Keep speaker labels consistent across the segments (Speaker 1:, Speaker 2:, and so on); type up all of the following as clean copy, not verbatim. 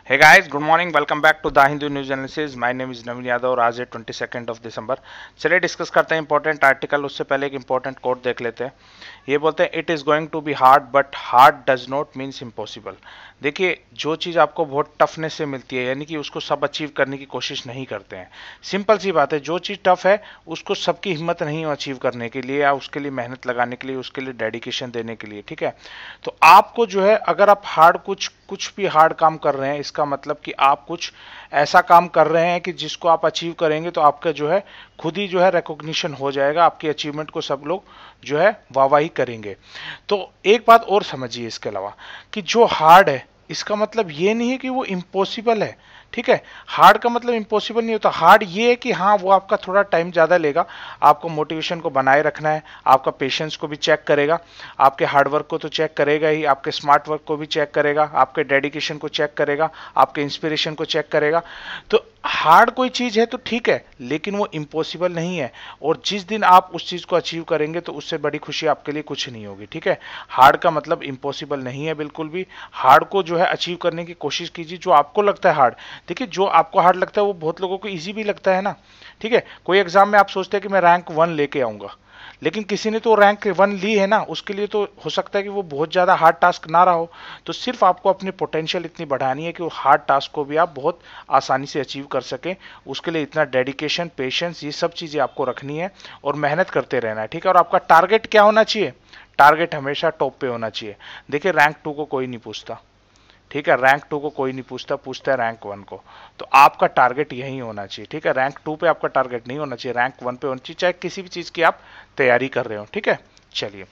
Speaker 1: Hey guys, good morning. Welcome back to the Hindu news analysis. My name is Naveen Yadav और आज है 22 of December. चलिए discuss करते हैं इंपॉर्टेंट आर्टिकल. उससे पहले एक इंपॉर्टेंट कोट देख लेते हैं. ये बोलते हैं it is going to be hard but hard does not means impossible. देखिए, जो चीज़ आपको बहुत टफनेस से मिलती है यानी कि उसको सब अचीव करने की कोशिश नहीं करते हैं. सिंपल सी बात है, जो चीज़ टफ है उसको सबकी हिम्मत नहीं अचीव करने के लिए या उसके लिए मेहनत लगाने के लिए, उसके लिए डेडिकेशन देने के लिए. ठीक है, तो आपको जो है, अगर आप हार्ड कुछ भी हार्ड काम कर रहे हैं, इसका मतलब कि आप कुछ ऐसा काम कर रहे हैं कि जिसको आप अचीव करेंगे तो आपका जो है खुद ही जो है रिकॉग्निशन हो जाएगा. आपकी अचीवमेंट को सब लोग जो है वाहवाही करेंगे. तो एक बात और समझिए इसके अलावा, कि जो हार्ड है इसका मतलब ये नहीं है कि वो इम्पॉसिबल है. ठीक है, हार्ड का मतलब इम्पॉसिबल नहीं होता. हार्ड ये है कि हाँ, वो आपका थोड़ा टाइम ज़्यादा लेगा. आपको मोटिवेशन को बनाए रखना है, आपका पेशेंस को भी चेक करेगा, आपके हार्ड वर्क को तो चेक करेगा ही, आपके स्मार्ट वर्क को भी चेक करेगा, आपके डेडिकेशन को चेक करेगा, आपके इंस्पिरेशन को चेक करेगा. तो हार्ड कोई चीज़ है तो ठीक है, लेकिन वो इम्पॉसिबल नहीं है. और जिस दिन आप उस चीज़ को अचीव करेंगे तो उससे बड़ी खुशी आपके लिए कुछ नहीं होगी. ठीक है, हार्ड का मतलब इम्पॉसिबल नहीं है बिल्कुल भी. हार्ड को जो है अचीव करने की कोशिश कीजिए. जो आपको लगता है हार्ड, देखिए जो आपको हार्ड लगता है वो बहुत लोगों को इजी भी लगता है ना. ठीक है, कोई एग्जाम में आप सोचते हैं कि मैं रैंक 1 लेके आऊंगा, लेकिन किसी ने तो रैंक 1 ली है ना, उसके लिए तो हो सकता है कि वो बहुत ज़्यादा हार्ड टास्क ना रहा हो. तो सिर्फ आपको अपनी पोटेंशियल इतनी बढ़ानी है कि वो हार्ड टास्क को भी आप बहुत आसानी से अचीव कर सकें. उसके लिए इतना डेडिकेशन, पेशेंस, ये सब चीज़ें आपको रखनी है और मेहनत करते रहना है. ठीक है, और आपका टारगेट क्या होना चाहिए? टारगेट हमेशा टॉप पे होना चाहिए. देखिए, रैंक 2 को कोई नहीं पूछता. ठीक है, रैंक 2 को कोई नहीं पूछता, पूछता है रैंक 1 को. तो आपका टारगेट यही होना चाहिए. ठीक है, रैंक 2 पे आपका टारगेट नहीं होना चाहिए, रैंक 1 पे होना चाहिए, चाहे किसी भी चीज़ की आप तैयारी कर रहे हो. ठीक है, चलिए,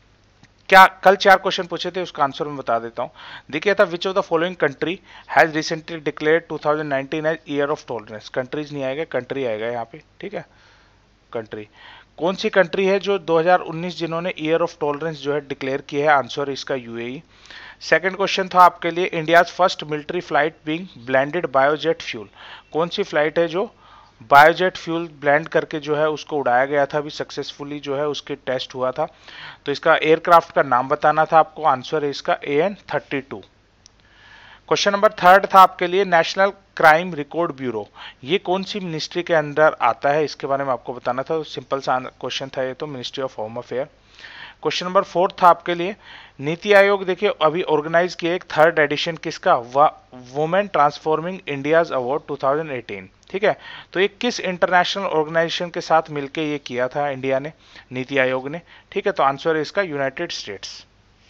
Speaker 1: क्या कल 4 क्वेश्चन पूछे थे, उसका आंसर मैं बता देता हूं. देखिए था, which of the following country has recently declared 2019 as year of tolerance. Countries नहीं आएगा, कंट्री आएगा यहाँ पे. ठीक है, कंट्री कौन सी कंट्री है जो 2019 जिन्होंने ईयर ऑफ टॉलरेंस जो है डिक्लेयर किया है? आंसर इसका यूएई. सेकंड क्वेश्चन था आपके लिए, India's first military flight being blended biojet fuel. कौन सी फ्लाइट है जो बायोजेट फ्यूल ब्लेंड करके जो है उसको उड़ाया गया था, अभी सक्सेसफुली जो है उसके टेस्ट हुआ था. तो इसका एयरक्राफ्ट का नाम बताना था आपको. आंसर है इसका AN-32. क्वेश्चन नंबर थर्ड था आपके लिए, नेशनल क्राइम रिकॉर्ड ब्यूरो. ये कौन सी मिनिस्ट्री के अंदर आता है, इसके बारे में आपको बताना था. सिंपल सा क्वेश्चन था ये तो, ministry of home affair. Question number 4 था आपके लिए, नीति आयोग देखिए अभी ऑर्गेनाइज किया एक थर्ड एडिशन किसका, वुमेन ट्रांसफॉर्मिंग इंडियाज अवार्ड 2018. ठीक है, तो ये किस इंटरनेशनल ऑर्गेनाइजेशन के साथ मिलके ये किया था इंडिया ने, नीति आयोग ने? ठीक है, तो आंसर है इसका यूनाइटेड स्टेट्स.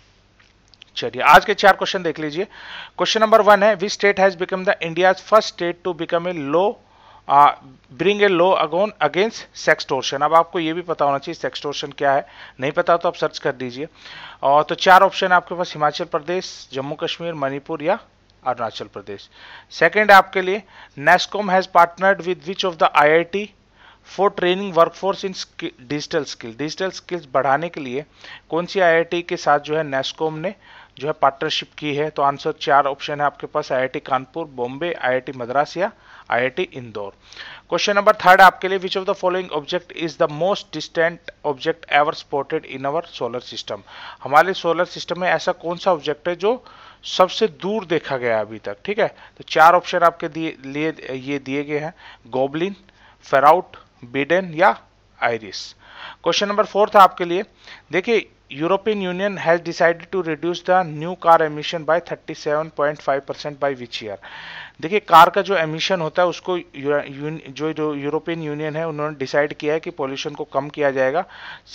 Speaker 1: चलिए, आज के 4 क्वेश्चन देख लीजिए. क्वेश्चन नंबर 1 है, which state has become the India's first state to become a law bring a law against sextortion. अब आपको ये भी पता होना चाहिए सेक्सटोर्शन क्या है. नहीं पता तो आप सर्च कर दीजिए. और तो 4 ऑप्शन है आपके पास, हिमाचल प्रदेश, जम्मू कश्मीर, मणिपुर या अरुणाचल प्रदेश. सेकंड है आपके लिए, NASSCOM has partnered with which of the IIT for training workforce in digital skill. Digital skills बढ़ाने के लिए कौन सी IIT के साथ जो है नेस्कॉम ने जो है पार्टनरशिप की है? तो आंसर 4 ऑप्शन है आपके पास, IIT कानपुर, बॉम्बे, IIT मद्रास या IIT Indore. Question number third आपके लिए, which of the following object is the most distant object ever spotted in our solar system. हमारे सोलर सिस्टम में ऐसा कौन सा ऑब्जेक्ट है जो सबसे दूर देखा गया अभी तक? ठीक है, तो 4 ऑप्शन आपके लिए ये दिए गए हैं, गोबलिन, फेराउट, बिडेन या आइरिस. क्वेश्चन नंबर 4 था आपके लिए, देखिए European Union has decided to reduce the new car emission by 37.5% by which year. देखिए, कार का जो एमिशन होता है उसको जो यूरोपियन यूनियन है उन्होंने डिसाइड किया है कि पोल्यूशन को कम किया जाएगा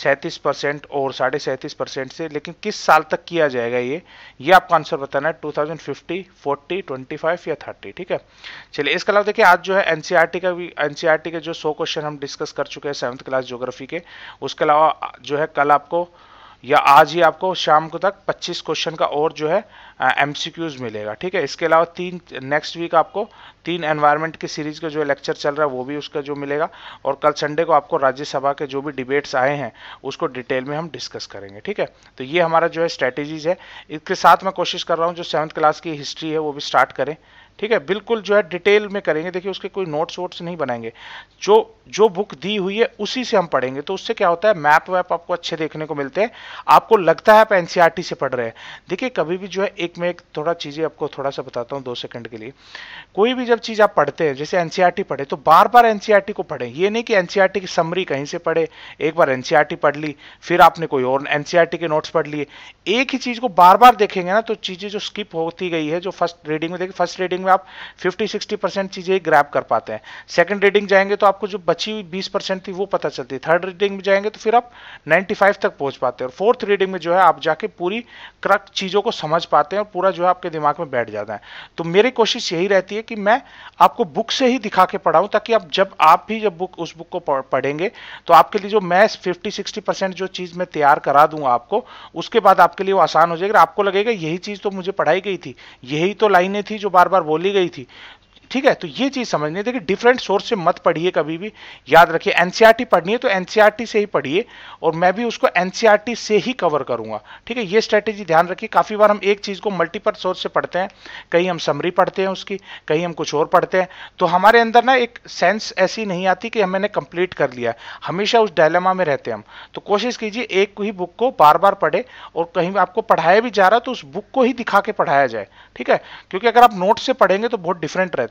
Speaker 1: 37% और 37.5% से. लेकिन किस साल तक किया जाएगा ये आपका आंसर बताना है. 2050, 40, 25 या 30. ठीक है, चलिए, इसके अलावा देखिए आज जो है एनसीईआरटी के जो 100 क्वेश्चन हम डिस्कस कर चुके हैं 7th क्लास ज्योग्राफी के. उसके अलावा जो है कल आपको या आज ही आपको शाम को तक 25 क्वेश्चन का और जो है MCQs मिलेगा. ठीक है, इसके अलावा नेक्स्ट वीक आपको 3 एनवायरनमेंट की सीरीज का जो लेक्चर चल रहा है वो भी उसका जो मिलेगा. और कल संडे को आपको राज्यसभा के जो भी डिबेट्स आए हैं उसको डिटेल में हम डिस्कस करेंगे. ठीक है, तो ये हमारा जो है स्ट्रेटेजीज है. इसके साथ मैं कोशिश कर रहा हूँ जो 7th क्लास की हिस्ट्री है वो भी स्टार्ट करें. ठीक है, बिल्कुल जो है डिटेल में करेंगे। देखिए उसके कोई नोट्स वोट्स नहीं बनाएंगे, जो जो बुक दी हुई है उसी से हम पढ़ेंगे। तो उससे क्या होता है, मैप वैप आपको अच्छे देखने को मिलते हैं, आपको लगता है आप एनसीईआरटी से पढ़ रहे हैं। देखिए कभी भी जो है, एक मैं एक थोड़ा चीजें आपको थोड़ा सा बताता हूँ 2 सेकंड के लिए। कोई भी जब चीज आप पढ़ते हैं, जैसे एनसीईआरटी पढ़े तो बार बार एनसीईआरटी को पढ़ें। ये नहीं कि एनसीईआरटी की समरी कहीं से पढ़े, एक बार एनसीईआरटी पढ़ ली फिर आपने कोई और एनसीईआरटी के नोट्स पढ़ लिए। एक ही चीज को बार बार देखेंगे ना तो चीजें जो स्किप होती गई है, जो फर्स्ट रीडिंग में देखिए, फर्स्ट रीडिंग में आप 50-60% चीजें ग्रैब कर पाते हैं। सेकंड रीडिंग जाएंगे तो आपको जो बची हुई 20% थी वो पता चलती है। थर्ड रीडिंग में जाएंगे तो फिर आप 95 तक पहुंच पाते हैं, और फोर्थ रीडिंग में जो है आप जाके पूरी क्रक चीजों को समझ पाते हैं और पूरा जो है आपके दिमाग में बैठ जाता है। तो मेरी कोशिश यही रहती है कि मैं आपको बुक से ही दिखा के पढ़ाऊं, ताकि आप भी जब उस बुक को पढ़ेंगे तो आपके लिए जो मैं 50-60% जो चीज मैं तैयार करा दूंगा आपको, उसके बाद आपके लिए वो आसान हो जाएगा। आपको लगेगा यही चीज तो मुझे पढ़ाई गई थी, यही तो लाइनें थी जो बार बार बोली गई थी। ठीक है, तो ये चीज समझनी है। देखिए डिफरेंट सोर्स से मत पढ़िए कभी भी, याद रखिए एनसीईआरटी पढ़नी है तो एनसीईआरटी से ही पढ़िए, और मैं भी उसको एनसीईआरटी से ही कवर करूंगा। ठीक है, ये स्ट्रेटेजी ध्यान रखिए। काफी बार हम एक चीज को मल्टीपल सोर्स से पढ़ते हैं, कहीं हम समरी पढ़ते हैं उसकी, कहीं हम कुछ और पढ़ते हैं, तो हमारे अंदर ना एक सेंस ऐसी नहीं आती कि मैंने कंप्लीट कर लिया है, हमेशा उस डायलेमा में रहते हैं हम। तो कोशिश कीजिए एक ही बुक को बार बार पढ़े, और कहीं आपको पढ़ाया भी जा रहा है तो उस बुक को ही दिखा के पढ़ाया जाए। ठीक है, क्योंकि अगर आप नोट से पढ़ेंगे तो बहुत डिफरेंट रहता है।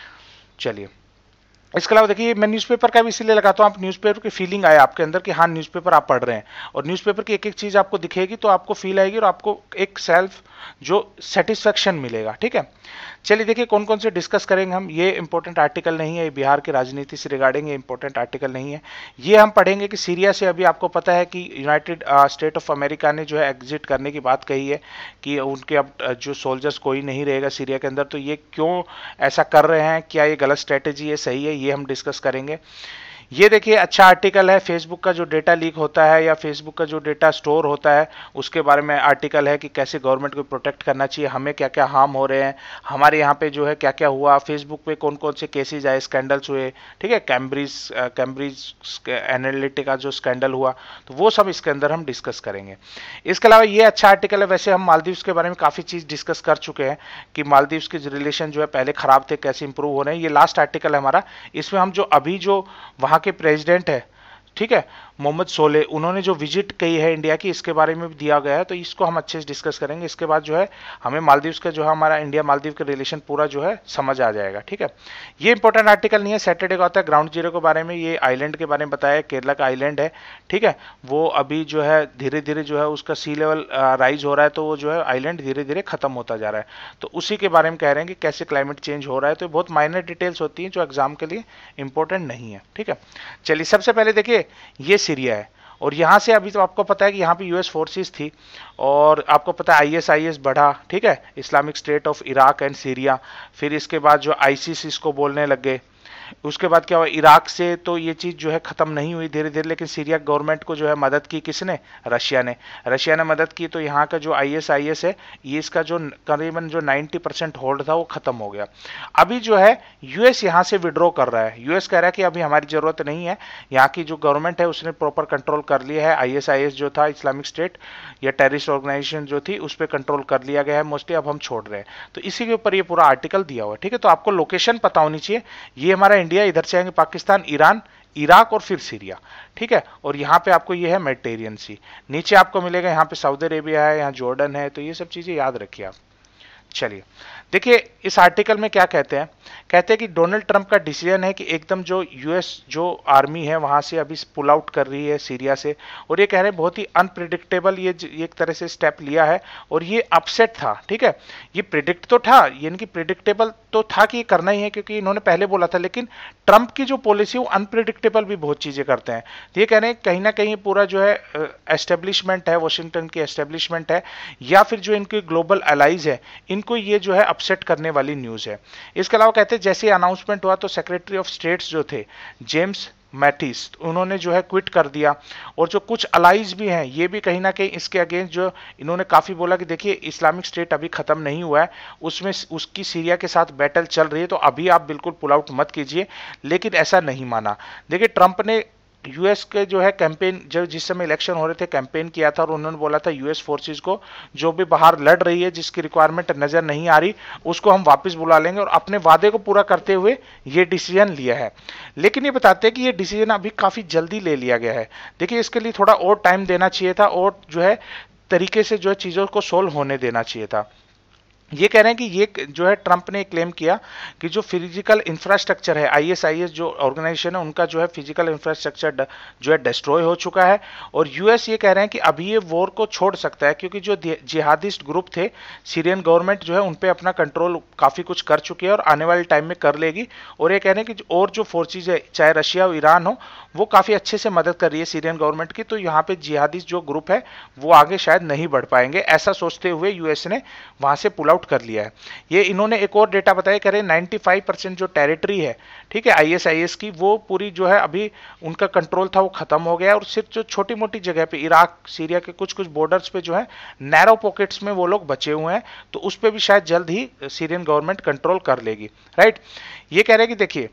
Speaker 1: चलिए, इसके अलावा देखिए मैं न्यूज़पेपर का भी इसीलिए लगाता हूँ, आप न्यूज़पेपर की फीलिंग आए आपके अंदर कि हाँ न्यूज़पेपर आप पढ़ रहे हैं, और न्यूज़पेपर की एक एक चीज़ आपको दिखेगी तो आपको फील आएगी, और आपको एक सेल्फ जो सेटिस्फेक्शन मिलेगा। ठीक है, चलिए देखिए कौन कौन से डिस्कस करेंगे हम। ये इंपॉर्टेंट आर्टिकल नहीं है, ये बिहार की राजनीति से रिगार्डिंग ये इंपॉर्टेंट आर्टिकल नहीं है। ये हम पढ़ेंगे कि सीरिया से अभी आपको पता है कि यूनाइटेड स्टेट ऑफ अमेरिका ने जो है एग्जिट करने की बात कही है, कि उनके अब जो सोल्जर्स कोई नहीं रहेगा सीरिया के अंदर। तो ये क्यों ऐसा कर रहे हैं, क्या ये गलत स्ट्रेटेजी है, सही है, ये हम डिस्कस करेंगे। ये देखिए अच्छा आर्टिकल है, फेसबुक का जो डेटा लीक होता है या फेसबुक का जो डेटा स्टोर होता है उसके बारे में आर्टिकल है, कि कैसे गवर्नमेंट को प्रोटेक्ट करना चाहिए, हमें क्या क्या हार्म हो रहे हैं, हमारे यहाँ पे जो है क्या क्या हुआ, फेसबुक पे कौन कौन से केसेज आए, स्कैंडल्स हुए। ठीक है, कैम्ब्रिज एनालिटिका जो स्कैंडल हुआ, तो वो सब इसके अंदर हम डिस्कस करेंगे। इसके अलावा ये अच्छा आर्टिकल है। वैसे हम मालदीव्स के बारे में काफ़ी चीज़ डिस्कस कर चुके हैं कि मालदीव्स के रिलेशन जो है पहले ख़राब थे, कैसे इंप्रूव हो रहे हैं। ये लास्ट आर्टिकल है हमारा। इसमें हम जो अभी जो वहाँ के प्रेसिडेंट है, ठीक है, मोहम्मद सोले, उन्होंने जो विजिट की है इंडिया की, इसके बारे में भी दिया गया है, तो इसको हम अच्छे से डिस्कस करेंगे। इसके बाद जो है हमें मालदीव्स का जो है हमारा इंडिया मालदीव का रिलेशन पूरा जो है समझ आ जाएगा। ठीक है, ये इंपॉर्टेंट आर्टिकल नहीं है, सैटरडे का होता है। ग्राउंड जीरो के बारे में, ये आइलैंड के बारे में बताया, केरला का आइलैंड है। ठीक है, वो अभी जो है धीरे धीरे जो है उसका सी लेवल राइज हो रहा है, तो वो जो है आइलैंड धीरे धीरे खत्म होता जा रहा है। तो उसी के बारे में कह रहे हैं कि कैसे क्लाइमेट चेंज हो रहा है। तो बहुत माइनर डिटेल्स होती हैं जो एग्जाम के लिए इंपॉर्टेंट नहीं है। ठीक है, चलिए सबसे पहले देखिए ये सीरिया है, और यहाँ से अभी तो आपको पता है कि यहाँ पे यूएस फोर्सेस थी, और आपको पता है आईएसआईएस बढ़ा। ठीक है, Islamic State of Iraq and Syria. फिर इसके बाद जो आईसिस इसको बोलने लग गए। उसके बाद क्या हुआ, इराक से तो ये चीज़ जो है ख़त्म नहीं हुई धीरे धीरे, लेकिन सीरिया गवर्नमेंट को जो है मदद की किसने, रशिया ने। रशिया ने मदद की, तो यहाँ का जो आईएसआईएस है, ये इसका जो करीबन जो 90% होल्ड था वो ख़त्म हो गया। अभी जो है यूएस यहाँ से विड्रॉ कर रहा है। यूएस कह रहा है कि अभी हमारी ज़रूरत नहीं है, यहाँ की जो गवर्नमेंट है उसने प्रॉपर कंट्रोल कर लिया है। आईएसआईएस जो था, इस्लामिक स्टेट या टेररिस्ट ऑर्गेनाइजेशन जो थी, उस पर कंट्रोल कर लिया गया है मोस्टली, अब हम छोड़ रहे हैं। तो इसी के ऊपर ये पूरा आर्टिकल दिया हुआ है। ठीक है, तो आपको लोकेशन पता होनी चाहिए। ये हमारा इंडिया, इधर से आएंगे पाकिस्तान, ईरान, इराक और फिर सीरिया। ठीक है, और यहाँ पे आपको ये है मेडिटेरियन सी, नीचे आपको मिलेगा यहाँ पे सऊदी अरेबिया है, यहाँ जॉर्डन है। तो ये सब चीजें याद रखिए आप। चलिए देखिए इस आर्टिकल में क्या कहते हैं, कहते हैं कि डोनाल्ड ट्रंप का डिसीजन है कि एकदम जो यूएस जो आर्मी है वहां से अभी पुल आउट कर रही है सीरिया से, और ये कह रहे हैं बहुत ही अनप्रिडिक्टेबल ये एक तरह से स्टेप लिया है, और ये अपसेट था। ठीक है, ये प्रिडिक्ट तो था, यानी कि प्रिडिक्टेबल तो था कि ये करना ही है, क्योंकि इन्होंने पहले बोला था, लेकिन ट्रंप की जो पॉलिसी वो अनप्रिडिक्टेबल भी बहुत चीजें करते हैं। तो ये कह रहे हैं कहीं ना कहीं पूरा जो है एस्टेब्लिशमेंट है, वॉशिंगटन की एस्टेब्लिशमेंट है, या फिर जो इनके ग्लोबल अलाइज है, इनको ये जो है अपसेट करने वाली न्यूज है। इसके अलावा कहते हैं जैसे अनाउंसमेंट हुआ तो सेक्रेटरी ऑफ स्टेट्स जो थे जेम्स मैटिस, उन्होंने जो है क्विट कर दिया, और जो कुछ अलाइज भी हैं ये भी कहीं ना कहीं इसके अगेंस्ट जो इन्होंने काफी बोला कि देखिए इस्लामिक स्टेट अभी खत्म नहीं हुआ है, उसमें उसकी सीरिया के साथ बैटल चल रही है, तो अभी आप बिल्कुल पुल आउट मत कीजिए। लेकिन ऐसा नहीं माना। देखिए ट्रंप ने यूएस के जो है कैंपेन, जो जिस समय इलेक्शन हो रहे थे कैंपेन किया था और उन्होंने बोला था यूएस फोर्सेस को जो भी बाहर लड़ रही है जिसकी रिक्वायरमेंट नजर नहीं आ रही उसको हम वापस बुला लेंगे, और अपने वादे को पूरा करते हुए ये डिसीजन लिया है। लेकिन ये बताते हैं कि ये डिसीजन अभी काफी जल्दी ले लिया गया है। देखिए इसके लिए थोड़ा और टाइम देना चाहिए था और जो है तरीके से जो है चीजों को सोल्व होने देना चाहिए था। ये कह रहे हैं कि ये जो है ट्रंप ने क्लेम किया कि जो फिजिकल इंफ्रास्ट्रक्चर है, आईएसआईएस जो ऑर्गेनाइजेशन है उनका जो है फिजिकल इंफ्रास्ट्रक्चर जो है डिस्ट्रॉय हो चुका है, और यूएस ये कह रहे हैं कि अभी ये वॉर को छोड़ सकता है क्योंकि जो जिहादिस्ट ग्रुप थे सीरियन गवर्नमेंट जो है उन पे अपना कंट्रोल काफी कुछ कर चुकी है और आने वाले टाइम में कर लेगी। और ये कह रहे हैं कि और जो फोर्सेज है चाहे रशिया और ईरान हो वो काफी अच्छे से मदद कर रही है सीरियन गवर्नमेंट की, तो यहाँ पे जिहादिस्ट जो ग्रुप है वो आगे शायद नहीं बढ़ पाएंगे, ऐसा सोचते हुए यूएस ने वहां से पुल आउट कर लिया है। ये इन्होंने एक और डेटा बताया, कह रहे 95% जो टेरिटरी है, ठीक है, आईएसआईएस की, वो पूरी जो है अभी उनका कंट्रोल था वो खत्म हो गया, और सिर्फ जो छोटी मोटी जगह पे इराक सीरिया के कुछ कुछ बॉर्डर्स पे जो है नैरो पॉकेट्स में वो लोग बचे हुए हैं, तो उस पर भी शायद जल्द ही सीरियन गवर्नमेंट कंट्रोल कर लेगी। राइट, ये कह रहे हैं कि देखिए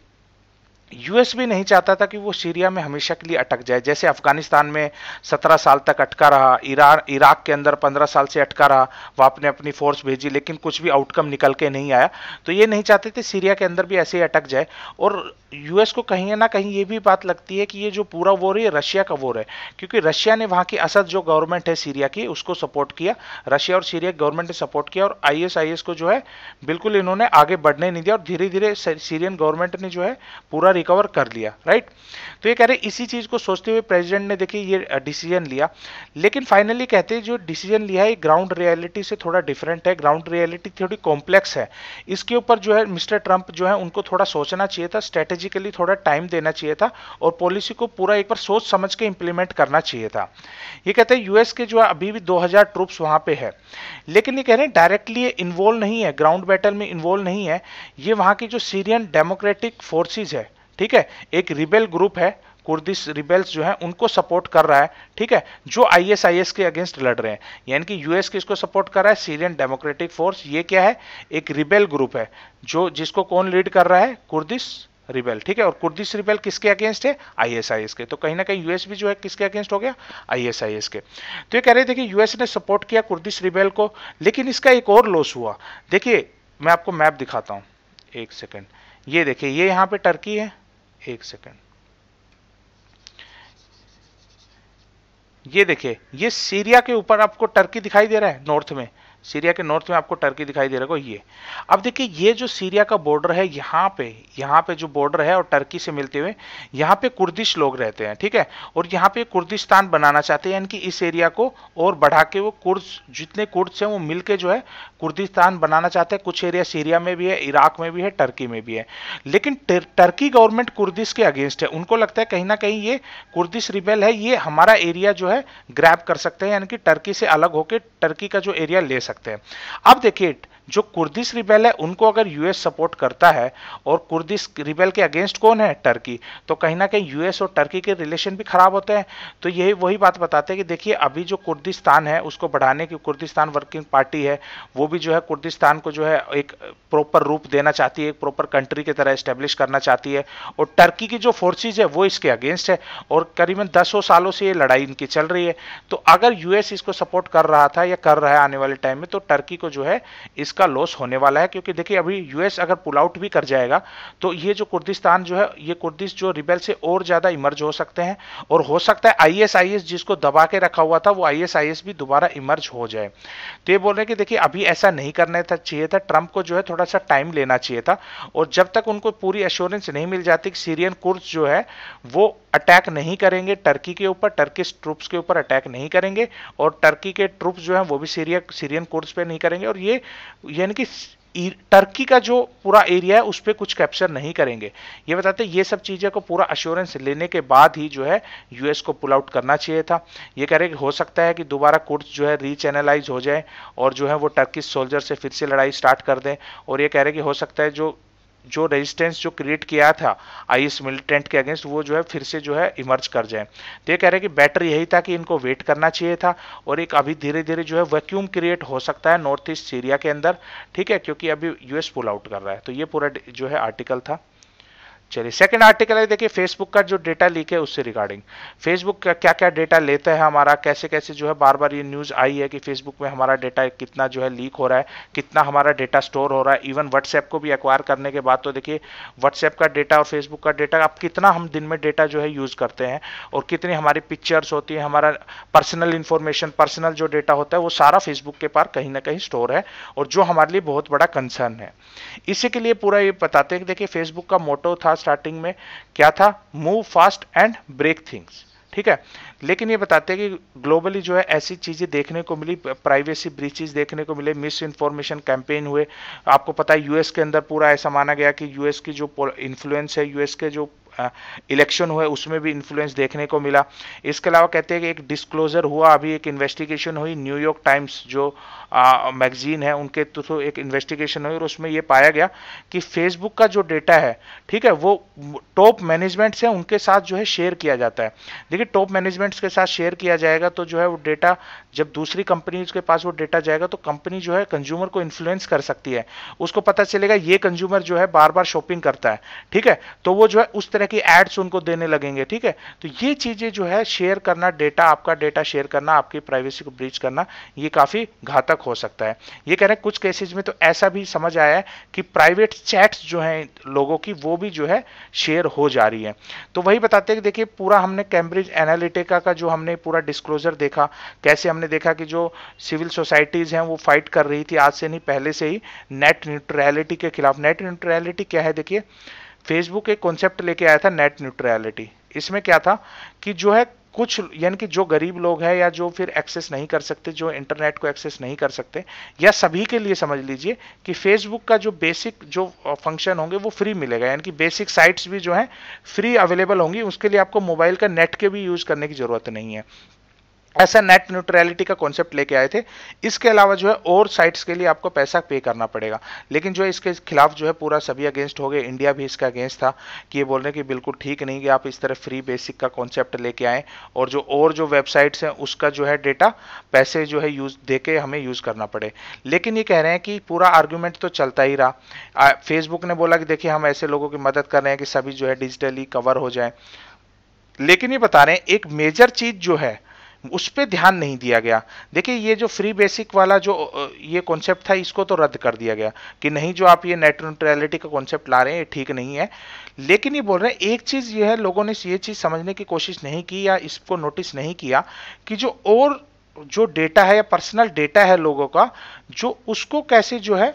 Speaker 1: यूएस भी नहीं चाहता था कि वो सीरिया में हमेशा के लिए अटक जाए, जैसे अफगानिस्तान में 17 साल तक अटका रहा, इराक के अंदर 15 साल से अटका रहा, वह आपने अपनी फोर्स भेजी लेकिन कुछ भी आउटकम निकल के नहीं आया, तो ये नहीं चाहते थे सीरिया के अंदर भी ऐसे ही अटक जाए। और यूएस को कहीं ना कहीं ये भी बात लगती है कि ये जो पूरा वॉर है रशिया का वॉर है, क्योंकि रशिया ने वहां की असद जो गवर्नमेंट है सीरिया की उसको सपोर्ट किया, रशिया और सीरिया गवर्नमेंट ने सपोर्ट किया, और आईएसआईएस को जो है बिल्कुल इन्होंने आगे बढ़ने नहीं दिया, और धीरे धीरे सीरियन गवर्नमेंट ने जो है पूरा रिकवर कर लिया। राइट, तो ये कह रहे इसी चीज को सोचते हुए प्रेसिडेंट ने देखिए ये डिसीजन लिया, लेकिन फाइनली कहते हैं जो डिसीजन लिया है ग्राउंड रियलिटी से थोड़ा डिफरेंट है, ग्राउंड रियलिटी थोड़ी कॉम्प्लेक्स है, इसके ऊपर जो है मिस्टर ट्रंप जो है उनको थोड़ा सोचना चाहिए था, स्ट्रेटेजिकली थोड़ा टाइम देना चाहिए था, और पॉलिसी को पूरा एक बार सोच समझ के इंप्लीमेंट करना चाहिए था। ये कहते हैं यूएस के जो है अभी भी 2000 ट्रूप्स वहां पे है, लेकिन ये कह रहे हैं डायरेक्टली इन्वॉल्व नहीं है, ग्राउंड बैटल में इन्वॉल्व नहीं है, ये वहां की जो सीरियन डेमोक्रेटिक फोर्सेज है, ठीक है, एक रिबेल ग्रुप है कुर्दिश रिबेल्स जो है उनको सपोर्ट कर रहा है, ठीक है, जो आईएसआईएस के अगेंस्ट लड़ रहे हैं, यानी कि यूएस किसको सपोर्ट कर रहा है, सीरियन डेमोक्रेटिक फोर्स, ये क्या है, एक रिबेल ग्रुप है जो जिसको कौन लीड कर रहा है, कुर्दिश रिबेल, ठीक है, और कुर्दिश रिबेल किसके अगेंस्ट है, आईएसआईएस के, तो कहीं ना कहीं यूएस भी जो है किसके अगेंस्ट हो गया, आईएसआईएस के। तो ये कह रहे थे कि यूएस ने सपोर्ट किया कुर्दिश रिबेल को, लेकिन इसका एक और लॉस हुआ। देखिए मैं आपको मैप दिखाता हूं, एक सेकेंड, ये देखिए ये यहां पे टर्की है, एक सेकेंड, ये देखिए ये सीरिया के ऊपर आपको टर्की दिखाई दे रहा है, नॉर्थ में, सीरिया के नॉर्थ में आपको टर्की दिखाई दे रहा है ये। अब देखिए ये जो सीरिया का बॉर्डर है यहाँ पे जो बॉर्डर है और टर्की से मिलते हुए यहाँ पे कुर्दिश लोग रहते हैं, ठीक है, और यहाँ पे कुर्दिस्तान बनाना चाहते हैं, यानी कि इस एरिया को और बढ़ा के वो कुर्द जितने कुर्द्स हैं वो मिलके जो है कुर्दिस्तान बनाना चाहते हैं। कुछ एरिया सीरिया में भी है, इराक में भी है, टर्की में भी है, लेकिन टर्की गवर्नमेंट कुर्दिश के अगेंस्ट है, उनको लगता है कहीं ना कहीं ये कुर्दिश रिबेल है, ये हमारा एरिया जो है ग्रैब कर सकते हैं, यानी कि टर्की से अलग होकर टर्की का जो एरिया ले सकते हैं। अब देखिए जो कुर्दिश रिबेल है उनको अगर यूएस सपोर्ट करता है, और कुर्दिश रिबेल के अगेंस्ट कौन है, टर्की, तो कहीं ना कहीं यूएस और टर्की के रिलेशन भी खराब होते हैं। तो यही वही बात बताते हैं कि देखिए अभी जो कुर्दिस्तान है उसको बढ़ाने की कुर्दिस्तान वर्किंग पार्टी है, वो भी जो है कुर्दिस्तान को जो है एक प्रॉपर रूप देना चाहती है, एक प्रॉपर कंट्री की तरह एस्टेब्लिश करना चाहती है, और टर्की की जो फोर्सेज है वो इसके अगेंस्ट है, और करीबन 10 सालों से ये लड़ाई इनकी चल रही है। तो अगर यूएस इसको सपोर्ट कर रहा था या कर रहा है आने वाले टाइम में, तो टर्की को जो है इसका लॉस होने वाला है, क्योंकि देखिए अभी यूएस अगर पुल आउट भी कर जाएगा तो ये जो कुर्दिस्तान जो है, ये कुर्दिश जो रिबेल से और ज्यादा इमर्ज हो सकते हैं, और हो सकता है आईएसआईएस जिसको दबा के रखा हुआ था वो आईएसआईएस भी दोबारा इमर्ज हो जाए। तो ये बोल रहे हैं कि देखिए अभी ऐसा नहीं करना चाहिए था, ट्रंप को जो है थोड़ा सा टाइम लेना चाहिए था, और जब तक उनको पूरी एश्योरेंस नहीं मिल जाती कि सीरियन कुर्द्स जो है वो अटैक नहीं करेंगे टर्की के ऊपर, टर्किश ट्रूप्स के ऊपर अटैक नहीं करेंगे, और टर्की के ट्रूप्स जो हैं वो भी सीरियन कुर्द्स पे नहीं करेंगे, और ये यानी कि टर्की का जो पूरा एरिया है उस पर कुछ कैप्चर नहीं करेंगे। ये बताते ये सब चीजें को पूरा अश्योरेंस लेने के बाद ही जो है यूएस को पुल आउट करना चाहिए था। ये कह रहे कि हो सकता है कि दोबारा कुर्द्स जो है रीचैनलाइज हो जाए और जो है वो टर्किश सोल्जर से फिर से लड़ाई स्टार्ट कर दें, और ये कह रहे कि हो सकता है जो रेजिस्टेंस जो क्रिएट किया था आईएस मिलिटेंट के अगेंस्ट वो जो है फिर से जो है इमर्ज कर जाए। तो ये कह रहे हैं कि बेटर यही था कि इनको वेट करना चाहिए था, और एक अभी धीरे धीरे जो है वैक्यूम क्रिएट हो सकता है नॉर्थ ईस्ट सीरिया के अंदर, ठीक है, क्योंकि अभी यूएस पुल आउट कर रहा है। तो ये पूरा जो है आर्टिकल था। चलिए सेकंड आर्टिकल है, देखिए फेसबुक का जो डेटा लीक है उससे रिगार्डिंग। फेसबुक का क्या क्या डेटा लेता है हमारा, कैसे कैसे जो है बार बार ये न्यूज़ आई है कि फेसबुक में हमारा डेटा कितना जो है लीक हो रहा है, कितना हमारा डेटा स्टोर हो रहा है। इवन व्हाट्सएप को भी एक्वायर करने के बाद तो देखिए व्हाट्सएप का डेटा और फेसबुक का डेटा, अब कितना हम दिन में डेटा जो है यूज़ करते हैं और कितनी हमारी पिक्चर्स होती है, हमारा पर्सनल इंफॉर्मेशन, पर्सनल जो डेटा होता है वो सारा फेसबुक के पास कहीं ना कहीं स्टोर है, और जो हमारे लिए बहुत बड़ा कंसर्न है। इसी के लिए पूरा ये बताते हैं कि देखिए फेसबुक का मोटो था स्टार्टिंग में, क्या था, move fast and break things, ठीक है। लेकिन ये बताते हैं कि ग्लोबली जो है ऐसी चीजें देखने को मिली, प्राइवेसी ब्रीचेस देखने को मिले, मिस इन्फॉर्मेशन कैंपेन हुए। आपको पता है यूएस के अंदर पूरा ऐसा माना गया कि यूएस की जो इन्फ्लुएंस है, यूएस के जो इलेक्शन हुए उसमें भी इन्फ्लुएंस देखने को मिला। इसके अलावा कहते हैं कि एक डिस्क्लोजर हुआ, अभी एक इन्वेस्टिगेशन हुई, न्यूयॉर्क टाइम्स जो मैगजीन है उनके थ्रू एक इन्वेस्टिगेशन हुई और उसमें ये पाया गया कि फेसबुक का जो डेटा है, ठीक है, वो टॉप मैनेजमेंट से उनके साथ जो है शेयर किया जाता है। देखिए टॉप मैनेजमेंट्स के साथ शेयर किया जाएगा तो जो है वो डेटा जब दूसरी कंपनीज के पास वो डेटा जाएगा तो कंपनी जो है कंज्यूमर को इन्फ्लुएंस कर सकती है। उसको पता चलेगा ये कंज्यूमर जो है बार बार शॉपिंग करता है, ठीक है, तो वो जो है उस तरह की एड्स उनको देने लगेंगे, ठीक है। तो ये चीजें जो है शेयर करना, डेटा, आपका डेटा शेयर करना, आपकी प्राइवेसी को ब्रीच करना, ये काफी घातक हो सकता है। ये कह रहे हैं कुछ केसेस में तो ऐसा भी समझ आया है कि प्राइवेट चैट्स जो हैं लोगों की वो भी जो है शेयर हो जा रही है। तो वही बताते हैं कि देखिए पूरा हमने कैम्ब्रिज एनालिटिका का जो हमने पूरा डिस्क्लोजर देखा, कैसे हमने देखा कि जो सिविल सोसाइटीज हैं वो फाइट कर रही थी आज से नहीं पहले से ही नेट न्यूट्रलिटी के खिलाफ। नेट न्यूट्रलिटी क्या है, देखिए फेसबुक एक कॉन्सेप्ट लेके आया था नेट न्यूट्रलिटी। इसमें क्या था कि जो है कुछ यानी कि जो गरीब लोग हैं या जो फिर एक्सेस नहीं कर सकते, जो इंटरनेट को एक्सेस नहीं कर सकते, या सभी के लिए समझ लीजिए कि फेसबुक का जो बेसिक जो फंक्शन होंगे वो फ्री मिलेगा, यानी कि बेसिक साइट्स भी जो है फ्री अवेलेबल होंगी, उसके लिए आपको मोबाइल का नेट के भी यूज करने की जरूरत नहीं है। ऐसा नेट न्यूट्रलिटी का कॉन्सेप्ट लेके आए थे। इसके अलावा जो है और साइट्स के लिए आपको पैसा पे करना पड़ेगा, लेकिन जो है इसके खिलाफ जो है पूरा सभी अगेंस्ट हो गए। इंडिया भी इसका अगेंस्ट था कि ये बोल रहे हैं कि बिल्कुल ठीक नहीं कि आप इस तरह फ्री बेसिक का कॉन्सेप्ट लेके आए और जो वेबसाइट्स हैं उसका जो है डेटा पैसे जो है यूज देके हमें यूज करना पड़े। लेकिन ये कह रहे हैं कि पूरा आर्ग्यूमेंट तो चलता ही रहा। फेसबुक ने बोला कि देखिए हम ऐसे लोगों की मदद कर रहे हैं कि सभी जो है डिजिटली कवर हो जाए, लेकिन ये बता रहे हैं एक मेजर चीज जो है उस पर ध्यान नहीं दिया गया। देखिए ये जो फ्री बेसिक वाला जो ये कॉन्सेप्ट था इसको तो रद्द कर दिया गया कि नहीं, जो आप ये नेट न्यूट्रलिटी का कॉन्सेप्ट ला रहे हैं ये ठीक नहीं है। लेकिन ये बोल रहे हैं एक चीज ये है, लोगों ने ये चीज समझने की कोशिश नहीं की या इसको नोटिस नहीं किया कि जो डेटा है या पर्सनल डेटा है लोगों का, जो उसको कैसे जो है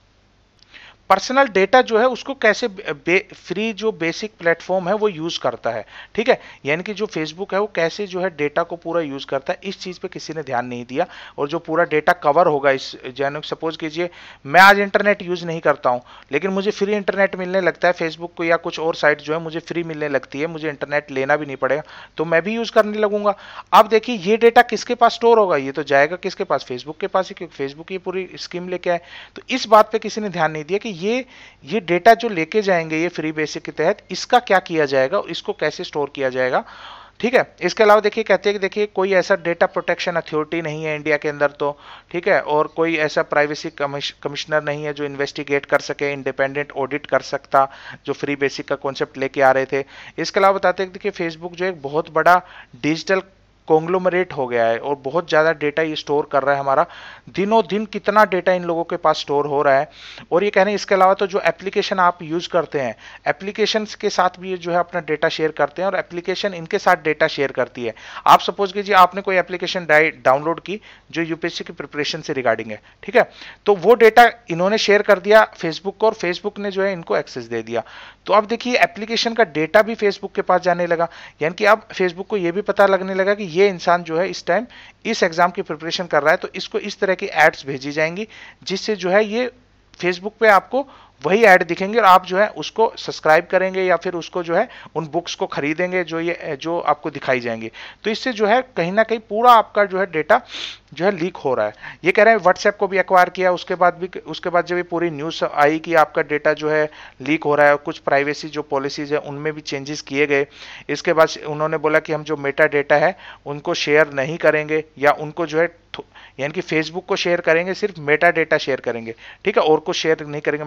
Speaker 1: पर्सनल डेटा जो है उसको कैसे फ्री जो बेसिक प्लेटफॉर्म है वो यूज करता है, ठीक है। यानी कि जो फेसबुक है वो कैसे जो है डेटा को पूरा यूज करता है, इस चीज पे किसी ने ध्यान नहीं दिया। और जो पूरा डेटा कवर होगा इस, यानी सपोज कीजिए मैं आज इंटरनेट यूज नहीं करता हूं लेकिन मुझे फ्री इंटरनेट मिलने लगता है, फेसबुक को या कुछ और साइट जो है मुझे फ्री मिलने लगती है, मुझे इंटरनेट लेना भी नहीं पड़ेगा तो मैं भी यूज करने लगूंगा। अब देखिए ये डेटा किसके पास स्टोर होगा, ये तो जाएगा किसके पास, फेसबुक के पास ही, क्योंकि फेसबुक ये पूरी स्कीम लेके आए। तो इस बात पे किसी ने ध्यान नहीं दिया कि ये डेटा जो लेके जाएंगे ये फ्री बेसिक के तहत, इसका क्या किया जाएगा और इसको कैसे स्टोर किया जाएगा, ठीक है। इसके अलावा देखिए कहते हैं कि देखिए कोई ऐसा डेटा प्रोटेक्शन अथॉरिटी नहीं है इंडिया के अंदर तो, ठीक है, और कोई ऐसा प्राइवेसी कमिश्नर नहीं है जो इन्वेस्टिगेट कर सके, इंडिपेंडेंट ऑडिट कर सकता, जो फ्री बेसिक का कॉन्सेप्ट लेके आ रहे थे। इसके अलावा बताते हैं कि देखिए फेसबुक जो एक बहुत बड़ा डिजिटल कॉन्ग्लोमरेट हो गया है और बहुत ज़्यादा डेटा ये स्टोर कर रहा है हमारा, दिनों दिन कितना डेटा इन लोगों के पास स्टोर हो रहा है। और ये कह रहे हैं इसके अलावा तो जो एप्लीकेशन आप यूज़ करते हैं, एप्लीकेशन के साथ भी ये जो है अपना डेटा शेयर करते हैं और एप्लीकेशन इनके साथ डेटा शेयर करती है। आप सपोज कीजिए आपने कोई एप्लीकेशन डाउनलोड की जो यूपीएससी की प्रिपरेशन से रिगार्डिंग है, ठीक है, तो वो डेटा इन्होंने शेयर कर दिया फेसबुक को और फेसबुक ने जो है इनको एक्सेस दे दिया। तो अब देखिए एप्लीकेशन का डेटा भी फेसबुक के पास जाने लगा, यानी कि अब फेसबुक को यह भी पता लगने लगा कि ये इंसान जो है इस टाइम इस एग्जाम की प्रिपरेशन कर रहा है, तो इसको इस तरह की एड्स भेजी जाएंगी जिससे जो है ये फेसबुक पे आपको वही ऐड दिखेंगे और आप जो है उसको सब्सक्राइब करेंगे या फिर उसको जो है उन बुक्स को खरीदेंगे जो आपको दिखाई जाएंगे। तो इससे जो है कहीं ना कहीं पूरा आपका जो है डेटा जो है लीक हो रहा है। ये कह रहे हैं व्हाट्सएप को भी एक्वायर किया, उसके बाद जब ये पूरी न्यूज़ आई कि आपका डेटा जो है लीक हो रहा है, कुछ प्राइवेसी जो पॉलिसीज है उनमें भी चेंजेस किए गए। इसके बाद उन्होंने बोला कि हम जो मेटा डेटा है उनको शेयर नहीं करेंगे या उनको जो है यानी कि फेसबुक को शेयर करेंगे, सिर्फ मेटा डेटा शेयर करेंगे, ठीक है, और कुछ शेयर नहीं करेंगे। मेटा डेटा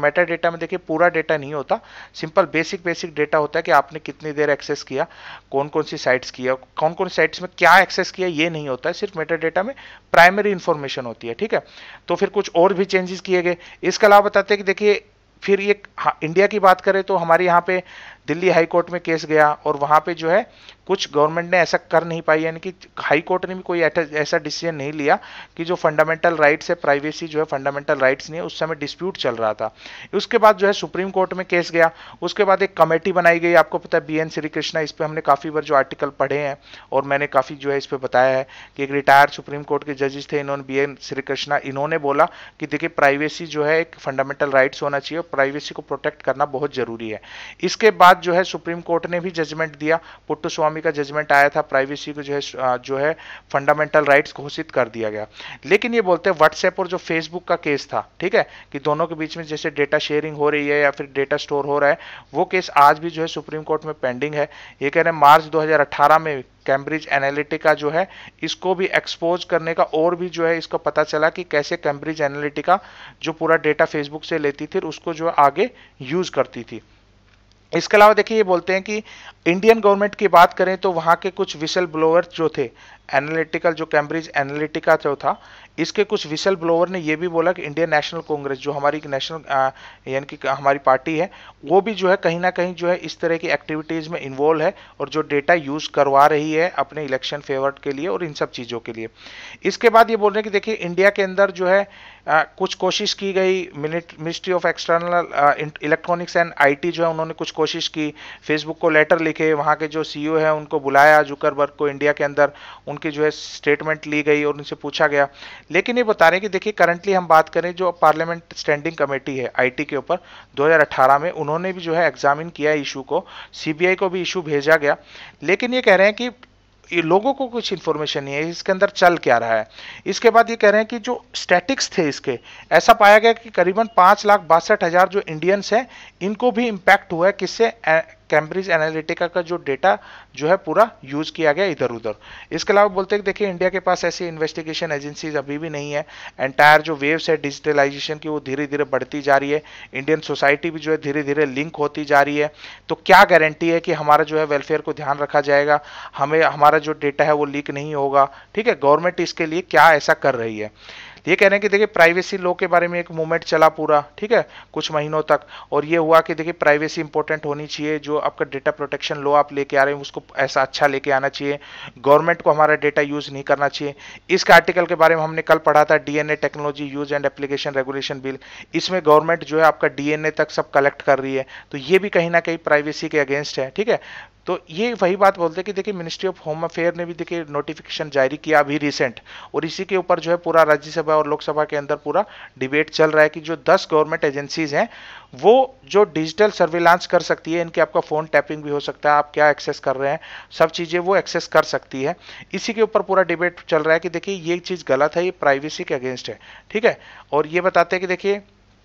Speaker 1: डेटा में देखिए पूरा डेटा नहीं होता, सिंपल बेसिक डेटा होता है कि आपने कितनी देर एक्सेस किया, कौन कौन सी साइट्स किया, कौन कौन सी साइट्स में क्या एक्सेस किया, ये नहीं होता है, सिर्फ मेटा डेटा में प्राइमरी इंफॉर्मेशन होती है। ठीक है, तो फिर कुछ और भी चेंजेस किए गए। इसके अलावा बताते हैं कि देखिए फिर ये इंडिया की बात करें तो हमारे यहाँ पे दिल्ली हाई कोर्ट में केस गया और वहां पे जो है कुछ गवर्नमेंट ने ऐसा कर नहीं पाई, यानी कि हाई कोर्ट ने भी कोई ऐसा डिसीजन नहीं लिया कि जो फंडामेंटल राइट्स है, प्राइवेसी जो है फंडामेंटल राइट्स नहीं है, उस समय डिस्प्यूट चल रहा था। उसके बाद जो है सुप्रीम कोर्ट में केस गया, उसके बाद एक कमेटी बनाई गई, आपको पता है BN श्रीकृष्णा, इस पर हमने काफी बार जो आर्टिकल पढ़े हैं और मैंने काफी जो है इस पर बताया है कि एक रिटायर्ड सुप्रीम कोर्ट के जजेस थे, इन्होंने BN श्रीकृष्णा, इन्होंने बोला कि देखिए प्राइवेसी जो है एक फंडामेंटल राइट्स होना चाहिए, प्राइवेसी को प्रोटेक्ट करना बहुत जरूरी है। इसके बाद जो है सुप्रीम कोर्ट ने भी जजमेंट दिया, पुट्टुस्वामी का जजमेंट आया था, प्राइवेसी को जो है फंडामेंटल राइट्स घोषित कर दिया गया। लेकिन ये बोलते हैं व्हाट्सएप और जो फेसबुक का केस था, ठीक है, कि दोनों के बीच में जैसे डेटा शेयरिंग हो रही है या फिर डेटा स्टोर हो रहा है, वो केस आज भी जो है सुप्रीम कोर्ट में पेंडिंग है। ये कह रहे हैं मार्च 2018 में कैम्ब्रिज एनालिटिका जो है इसको भी एक्सपोज करने का, और भी जो है इसको पता चला कि कैसे कैम्ब्रिज एनालिटिका जो पूरा डेटा फेसबुक से लेती थी उसको जो आगे यूज करती थी। इसके अलावा देखिए ये बोलते हैं कि इंडियन गवर्नमेंट की बात करें तो वहां के कुछ विसल ब्लोअर जो थे, एनालिटिकल जो कैम्ब्रिज एनालिटिका जो था, इसके कुछ विसल ब्लोअर ने ये भी बोला कि इंडियन नेशनल कांग्रेस जो हमारी नेशनल यानी कि हमारी पार्टी है, वो भी जो है कहीं ना कहीं जो है इस तरह की एक्टिविटीज में इन्वॉल्व है और जो डेटा यूज करवा रही है अपने इलेक्शन फेवर के लिए और इन सब चीजों के लिए। इसके बाद ये बोल रहे हैं कि देखिए इंडिया के अंदर जो है कुछ कोशिश की गई, ministry of external electronics and IT जो है उन्होंने कुछ कोशिश की, फेसबुक को लेटर लिखे, वहां के जो CEO है उनको बुलाया, जुकरबर्ग को इंडिया के अंदर, उनकी जो है स्टेटमेंट ली गई और उनसे पूछा गया। लेकिन ये बता रहे हैं कि देखिए करंटली हम बात करें जो पार्लियामेंट स्टैंडिंग कमेटी है IT के ऊपर 2018 में, उन्होंने भी जो है एग्जामिन किया इशू को, CBI को भी इशू भेजा गया। लेकिन ये कह रहे हैं कि ये लोगों को कुछ इन्फॉर्मेशन नहीं है इसके अंदर चल क्या रहा है। इसके बाद ये कह रहे हैं कि जो स्टैटिक्स थे इसके, ऐसा पाया गया कि करीबन 5,62,000 जो इंडियंस हैं इनको भी इंपैक्ट हुआ है, किससे, कैम्ब्रिज एनालिटिका का जो डेटा जो है पूरा यूज किया गया इधर उधर। इसके अलावा बोलते हैं कि देखिए इंडिया के पास ऐसी इन्वेस्टिगेशन एजेंसीज अभी भी नहीं है, एंटायर जो वेव्स है डिजिटलाइजेशन की वो धीरे धीरे बढ़ती जा रही है, इंडियन सोसाइटी भी जो है धीरे धीरे लिंक होती जा रही है, तो क्या गारंटी है कि हमारा जो है वेलफेयर को ध्यान रखा जाएगा, हमें हमारा जो डेटा है वो लीक नहीं होगा। ठीक है, गवर्नमेंट इसके लिए क्या ऐसा कर रही है। ये कह रहे हैं कि देखिए प्राइवेसी लॉ के बारे में एक मूवमेंट चला पूरा, ठीक है, कुछ महीनों तक, और ये हुआ कि देखिए प्राइवेसी इंपॉर्टेंट होनी चाहिए, जो आपका डेटा प्रोटेक्शन लॉ आप लेके आ रहे हैं उसको ऐसा अच्छा लेके आना चाहिए, गवर्नमेंट को हमारा डेटा यूज नहीं करना चाहिए। इस आर्टिकल के बारे में हमने कल पढ़ा था, DNA technology use and application regulation bill, इसमें गवर्नमेंट जो है आपका DNA तक सब कलेक्ट कर रही है, तो ये भी कहीं ना कहीं प्राइवेसी के अगेंस्ट है। ठीक है, तो ये वही बात बोलते हैं कि देखिए मिनिस्ट्री ऑफ होम अफेयर ने भी देखिए नोटिफिकेशन जारी किया अभी रिसेंट, और इसी के ऊपर जो है पूरा राज्यसभा और लोकसभा के अंदर पूरा डिबेट चल रहा है कि जो 10 गवर्नमेंट एजेंसीज हैं वो जो डिजिटल सर्विलांस कर सकती है, इनके आपका फोन टैपिंग भी हो सकता है, आप क्या एक्सेस कर रहे हैं सब चीजें वो एक्सेस कर सकती है। इसी के ऊपर पूरा डिबेट चल रहा है कि देखिए ये चीज गलत है, ये प्राइवेसी के अगेंस्ट है। ठीक है, और ये बताते हैं कि देखिए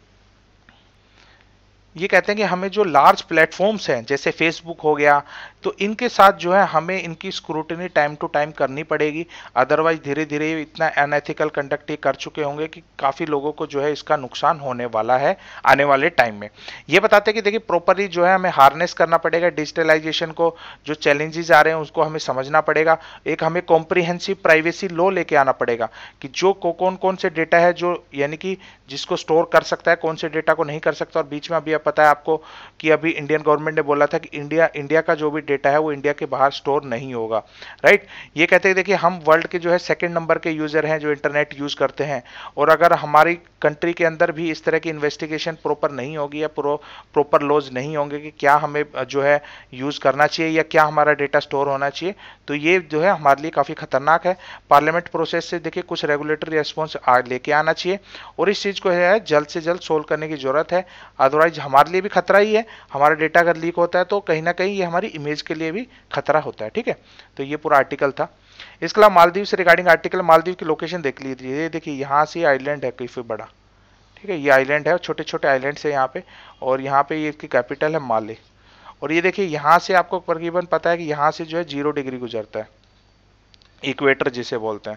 Speaker 1: ये कहते हैं कि हमें जो लार्ज प्लेटफॉर्म्स हैं जैसे फेसबुक हो गया, तो इनके साथ जो है हमें इनकी स्क्रूटनी टाइम टू टाइम करनी पड़ेगी, अदरवाइज धीरे धीरे इतना अनएथिकल कंडक्ट ये कर चुके होंगे कि काफ़ी लोगों को जो है इसका नुकसान होने वाला है आने वाले टाइम में। ये बताते हैं कि देखिए प्रॉपरली जो है हमें हार्नेस करना पड़ेगा डिजिटलाइजेशन को, जो चैलेंजेस आ रहे हैं उसको हमें समझना पड़ेगा, एक हमें कॉम्प्रिहेंसिव प्राइवेसी लॉ लेके आना पड़ेगा कि जो कौन कौन से डेटा है जो यानी कि जिसको स्टोर कर सकता है, कौन से डेटा को नहीं कर सकता। और बीच में अभी पता है आपको कि अभी इंडियन गवर्नमेंट ने बोला था कि इंडिया का जो भी डेटा है वो इंडिया के बाहर स्टोर नहीं होगा, राइट। ये कहते हैं देखिए हम वर्ल्ड के जो है 2nd नंबर के यूजर हैं जो इंटरनेट यूज करते हैं, और अगर हमारी कंट्री के अंदर भी इस तरह की इन्वेस्टिगेशन प्रॉपर नहीं होगी या प्रॉपर लॉज नहीं होंगे कि क्या हमें जो है यूज करना चाहिए या क्या हमारा डेटा स्टोर होना चाहिए, तो ये जो है हमारे लिए काफी खतरनाक है। पार्लियामेंट प्रोसेस से देखिए कुछ रेगुलेटरी रेस्पॉन्स लेके आना चाहिए और इस चीज को है जल्द से जल्द सोल्व करने की जरूरत है, अदरवाइज हमारे लिए भी खतरा ही है। हमारा डेटा अगर लीक होता है तो कहीं ना कहीं ये हमारी इमेज के लिए भी खतरा होता है। ठीक है, तो ये पूरा आर्टिकल था। इसके अलावा मालदीव से रिगार्डिंग आर्टिकल, मालदीव की लोकेशन देख लीजिए, ये देखिए यहाँ से आइलैंड है काफी बड़ा, ठीक है, ये आइलैंड है, छोटे छोटे आइलैंड है यहाँ पे, और यहाँ पे ये इसकी कैपिटल है माले। और ये देखिए यहाँ से आपको तकरीबन पता है कि यहाँ से जो है 0 डिग्री गुजरता है, इक्वेटर जिसे बोलते हैं।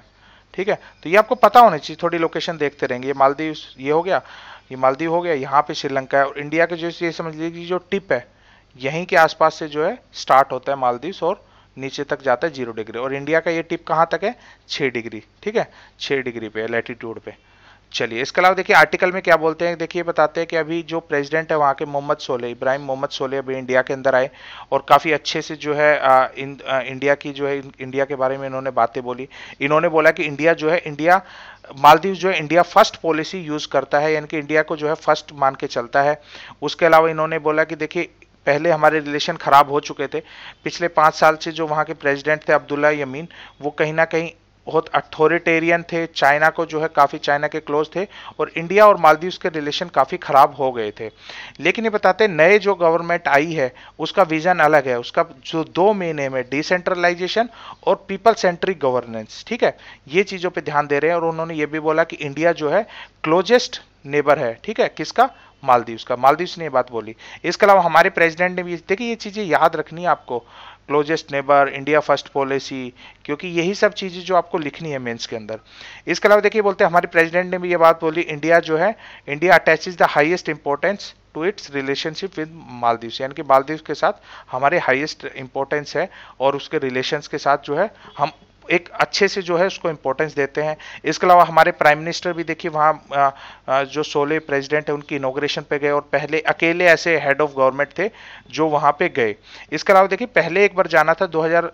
Speaker 1: ठीक है, तो ये आपको पता होना चाहिए, थोड़ी लोकेशन देखते रहेंगे। ये मालदीव ये हो गया, ये मालदीव हो गया, यहाँ पे श्रीलंका है, और इंडिया के जो ये समझ लीजिए जो टिप है यहीं के आसपास से जो है स्टार्ट होता है मालदीव्स और नीचे तक जाता है 0 डिग्री, और इंडिया का ये टिप कहाँ तक है 6 डिग्री, ठीक है 6 डिग्री पे लैटिट्यूड पे। चलिए इसके अलावा देखिए आर्टिकल में क्या बोलते हैं, देखिए बताते हैं कि अभी जो प्रेसिडेंट है वहाँ के मोहम्मद सोले, इब्राहिम मोहम्मद सोले अभी इंडिया के अंदर आए और काफ़ी अच्छे से जो है इंडिया की जो है इंडिया के बारे में इन्होंने बातें बोली। इन्होंने बोला कि इंडिया जो है मालदीव जो है इंडिया फर्स्ट पॉलिसी यूज करता है, यानी कि इंडिया को जो है फर्स्ट मान के चलता है। उसके अलावा इन्होंने बोला कि देखिए पहले हमारे रिलेशन खराब हो चुके थे, पिछले 5 साल से जो वहाँ के प्रेसिडेंट थे अब्दुल्ला यमीन, वो कहीं ना कहीं बहुत अथॉरिटेरियन थे, चाइना को जो है काफ़ी चाइना के क्लोज थे, और इंडिया और मालदीव्स के रिलेशन काफ़ी ख़राब हो गए थे। लेकिन ये बताते हैं नए जो गवर्नमेंट आई है उसका विजन अलग है, उसका जो 2 मेन एम है डिसेंट्रलाइजेशन और पीपल सेंट्रिक गवर्नेंस, ठीक है, ये चीज़ों पे ध्यान दे रहे हैं। और उन्होंने ये भी बोला कि इंडिया जो है क्लोजेस्ट नेबर है, ठीक है, किसका, मालदीव्स का। मालदीव्स ने ये बात बोली। इसके अलावा हमारे प्रेसिडेंट ने भी, देखिए ये चीज़ें याद रखनी है आपको, closest neighbour, India first policy, क्योंकि यही सब चीज़ें जो आपको लिखनी है मेंस के अंदर। इसके अलावा देखिए बोलते हैं हमारे प्रेसिडेंट ने भी ये बात बोली, इंडिया जो है India attaches the highest importance to its relationship with Maldives, यानी कि मालदीव्स के साथ हमारे हाईएस्ट इंपॉर्टेंस है और उसके रिलेशंस के साथ जो है हम एक अच्छे से जो है उसको इंपॉर्टेंस देते हैं। इसके अलावा हमारे प्राइम मिनिस्टर भी देखिए वहाँ जो सोले प्रेसिडेंट है उनकी इनॉग्रेशन पे गए और पहले अकेले ऐसे हेड ऑफ गवर्नमेंट थे जो वहाँ पे गए। इसके अलावा देखिए पहले एक बार जाना था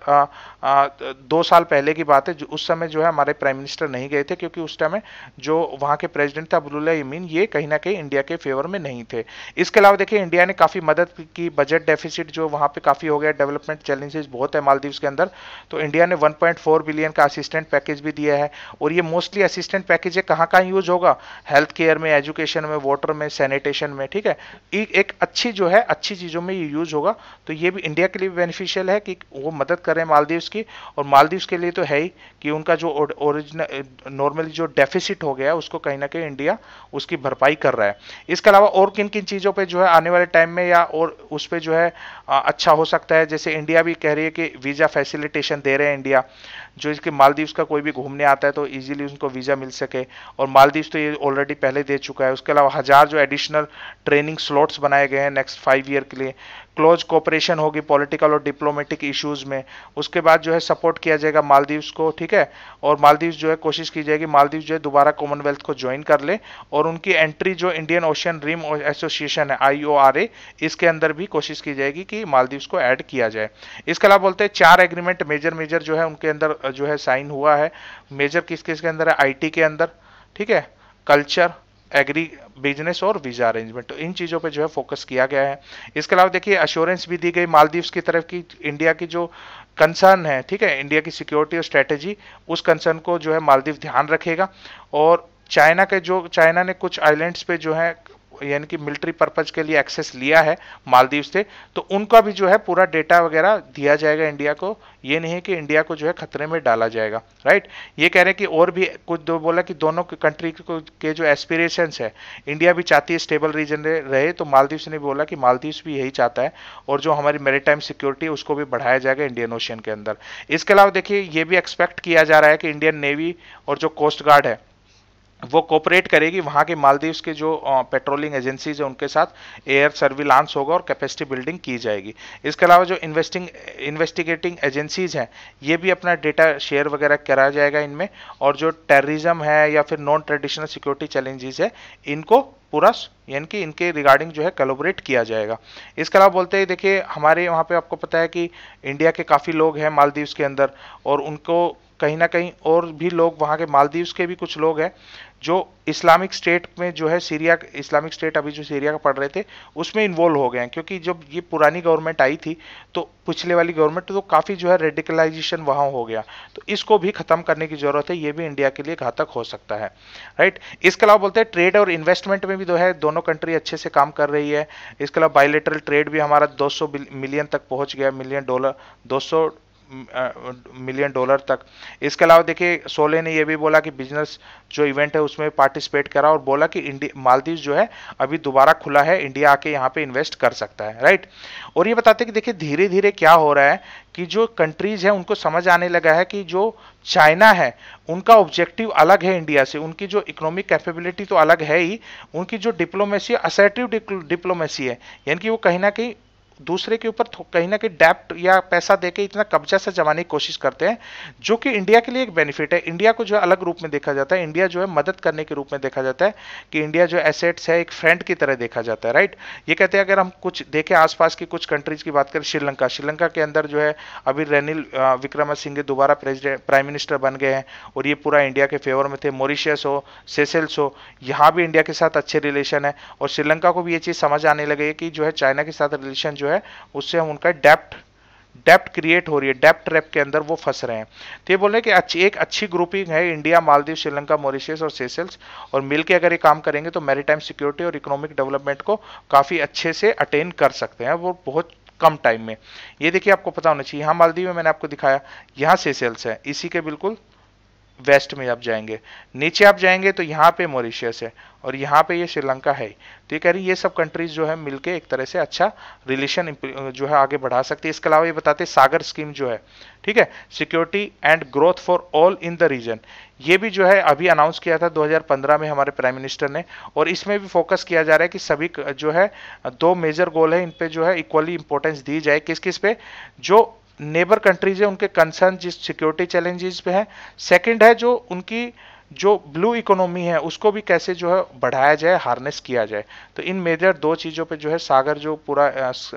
Speaker 1: 2 साल पहले की बात है, उस समय जो है हमारे प्राइम मिनिस्टर नहीं गए थे क्योंकि उस टाइम जो वहाँ के प्रेसिडेंट थे अब्दुल्ला यमीन, ये कहीं ना कहीं इंडिया के फेवर में नहीं थे। इसके अलावा देखिए इंडिया ने काफ़ी मदद की, बजट डेफिसिट जो वहाँ पे काफ़ी हो गया, डेवलपमेंट चैलेंजेस बहुत है मालदीव्स के अंदर, तो इंडिया ने 1.4 बिलियन का असिस्टेंट पैकेज भी दिया है। और ये मोस्टली असिस्टेंट पैकेज है कहाँ कहाँ यूज होगा, हेल्थ केयर में, एजुकेशन में, वाटर में, सैनिटेशन में, ठीक है, एक अच्छी जो है अच्छी चीज़ों में ये यूज होगा। तो ये भी इंडिया के लिए बेनिफिशियल है कि वो मदद कर रहे हैं मालदीव्स की, और मालदीव्स के लिए तो है ही कि उनका जो ओरिजिनल नॉर्मली जो डेफिसिट हो गया उसको कहीं ना कहीं इंडिया उसकी भरपाई कर रहा है। इसके अलावा और किन किन चीज़ों पे जो है आने वाले टाइम में या और उस पर जो है अच्छा हो सकता है, जैसे इंडिया भी कह रही है कि वीज़ा फैसिलिटेशन दे रहे हैं इंडिया, जो इसके मालदीव्स का कोई भी घूमने आता है तो इजीली उनको वीज़ा मिल सके, और मालदीव्स तो ये ऑलरेडी पहले दे चुका है। उसके अलावा 1000 जो एडिशनल ट्रेनिंग स्लॉट्स बनाए गए हैं नेक्स्ट 5 ईयर के लिए। क्लोज कोऑपरेशन होगी पॉलिटिकल और डिप्लोमेटिक इश्यूज में। उसके बाद जो है सपोर्ट किया जाएगा मालदीव्स को, ठीक है, और मालदीव्स जो है कोशिश की जाएगी मालदीव्स जो है दोबारा कॉमनवेल्थ को ज्वाइन कर ले, और उनकी एंट्री जो इंडियन ओशियन रिम एसोसिएशन है IORA, इसके अंदर भी कोशिश की जाएगी कि मालदीव्स को ऐड किया जाए। इसके अलावा बोलते हैं 4 एग्रीमेंट मेजर जो है उनके अंदर जो है साइन हुआ है। मेजर किस किस के अंदर है, IT के अंदर, ठीक है, कल्चर, एग्री बिजनेस और वीजा अरेंजमेंट, तो इन चीज़ों पे जो है फोकस किया गया है। इसके अलावा देखिए अश्योरेंस भी दी गई मालदीव्स की तरफ की इंडिया की जो कंसर्न है, ठीक है, इंडिया की सिक्योरिटी और स्ट्रेटेजी, उस कंसर्न को जो है मालदीव ध्यान रखेगा। और चाइना ने कुछ आइलैंड्स पे जो है यानी कि मिलिट्री पर्पज के लिए एक्सेस लिया है मालदीव से, तो उनका भी जो है पूरा डेटा वगैरह दिया जाएगा इंडिया को। ये नहीं है कि इंडिया को जो है खतरे में डाला जाएगा, राइट। ये कह रहे हैं कि और भी कुछ बोला कि दोनों कंट्री के जो एस्पिरेशंस है, इंडिया भी चाहती है स्टेबल रीजन रहे, तो मालदीव्स ने बोला कि मालदीव्स भी यही चाहता है, और जो हमारी मैरीटाइम सिक्योरिटी है उसको भी बढ़ाया जाएगा इंडियन ओशियन के अंदर। इसके अलावा देखिए ये भी एक्सपेक्ट किया जा रहा है कि इंडियन नेवी और जो कोस्ट गार्ड है वो कोऑपरेट करेगी वहाँ के मालदीव्स के जो पेट्रोलिंग एजेंसीज है उनके साथ, एयर सर्विलांस होगा और कैपेसिटी बिल्डिंग की जाएगी। इसके अलावा जो इन्वेस्टिगेटिंग एजेंसीज हैं ये भी अपना डेटा शेयर वगैरह करा जाएगा इनमें, और जो टेररिज्म है या फिर नॉन ट्रेडिशनल सिक्योरिटी चैलेंजेस है इनको पूरा यानी कि इनके रिगार्डिंग जो है कोलैबोरेट किया जाएगा। इसके अलावा बोलते हैं देखिए हमारे वहाँ पे आपको पता है कि इंडिया के काफ़ी लोग हैं मालदीव्स के अंदर, और उनको कहीं ना कहीं और भी लोग वहाँ के मालदीव्स के भी कुछ लोग हैं जो इस्लामिक स्टेट में जो है सीरिया, इस्लामिक स्टेट अभी जो सीरिया का पढ़ रहे थे उसमें इन्वॉल्व हो गए हैं, क्योंकि जब ये पुरानी गवर्नमेंट आई थी तो पिछले वाली गवर्नमेंट तो काफ़ी जो है रेडिकलाइजेशन वहाँ हो गया, तो इसको भी खत्म करने की जरूरत है, ये भी इंडिया के लिए घातक हो सकता है, राइट। इसके अलावा बोलते हैं ट्रेड और इन्वेस्टमेंट में भी जो है दोनों कंट्री अच्छे से काम कर रही है। इसके अलावा बायलेटरल ट्रेड भी हमारा 200 मिलियन तक पहुँच गया, $200 मिलियन डॉलर तक। इसके अलावा देखिए सोले ने ये भी बोला कि बिजनेस जो इवेंट है उसमें पार्टिसिपेट करा और बोला कि इंडिया मालदीव जो है अभी दोबारा खुला है, इंडिया आके यहाँ पे इन्वेस्ट कर सकता है, राइट। और ये बताते हैं कि देखिए धीरे धीरे क्या हो रहा है कि जो कंट्रीज है उनको समझ आने लगा है कि जो चाइना है उनका ऑब्जेक्टिव अलग है इंडिया से, उनकी जो इकोनॉमिक कैपेबिलिटी तो अलग है ही, उनकी जो डिप्लोमेसी असर्टिव डिप्लोमेसी है, यानी कि वो कहीं ना कहीं दूसरे के ऊपर कहीं ना कहीं डेप्ट या पैसा देके इतना कब्जा से जमाने की कोशिश करते हैं, जो कि इंडिया के लिए एक बेनिफिट है। इंडिया को जो है अलग रूप में देखा जाता है, इंडिया जो है मदद करने के रूप में देखा जाता है, कि इंडिया जो एसेट्स है एक फ्रेंड की तरह देखा जाता है, राइट। ये कहते हैं अगर हम कुछ देखें आसपास की कुछ कंट्रीज की बात करें, श्रीलंका के अंदर जो है अभी रेनिल विक्रमसिंघे दोबारा प्राइम मिनिस्टर बन गए हैं और ये पूरा इंडिया के फेवर में थे। मॉरिशस हो, सेशेल्स हो, यहाँ भी इंडिया के साथ अच्छे रिलेशन है और श्रीलंका को भी ये चीज समझ आने लगी है कि जो है चाइना के साथ रिलेशन जो है उससे हम उनका डेप्ट क्रिएट हो रही है, डेप्ट ट्रैप के अंदर वो फंस रहे हैं। तो ये बोल रहे हैं कि एक अच्छी ग्रुपिंग है इंडिया, मालदीव, श्रीलंका, मॉरिशस और सेशेल्स, और मिलके अगर ये काम करेंगे तो मैरीटाइम सिक्योरिटी और इकोनॉमिक डेवलपमेंट को काफी अच्छे से अटेन कर सकते हैं, वो बहुत कम टाइम में। ये देखिए आपको पता होना चाहिए, यहाँ मालदीव में मैंने आपको दिखाया, यहाँ सेशेल्स है, इसी के बिल्कुल वेस्ट में आप जाएंगे, नीचे आप जाएंगे तो यहाँ पे मॉरिशस है और यहाँ पे ये श्रीलंका है। तो ये कह रही ये सब कंट्रीज जो है मिलके एक तरह से अच्छा रिलेशन जो है आगे बढ़ा सकती है। इसके अलावा ये बताते हैं सागर स्कीम जो है, ठीक है, security and growth for all in the region, ये भी जो है अभी अनाउंस किया था 2015 में हमारे प्राइम मिनिस्टर ने, और इसमें भी फोकस किया जा रहा है कि सभी जो है 2 मेजर गोल है, इन पे जो है इक्वली इंपॉर्टेंस दी जाए। किस किस पे? जो नेबर कंट्रीज है उनके कंसर्न जिस सिक्योरिटी चैलेंजेस पे है, सेकंड है जो उनकी जो ब्लू इकोनॉमी है उसको भी कैसे जो है बढ़ाया जाए, हार्नेस किया जाए। तो इन मेजर 2 चीजों पे जो है सागर जो पूरा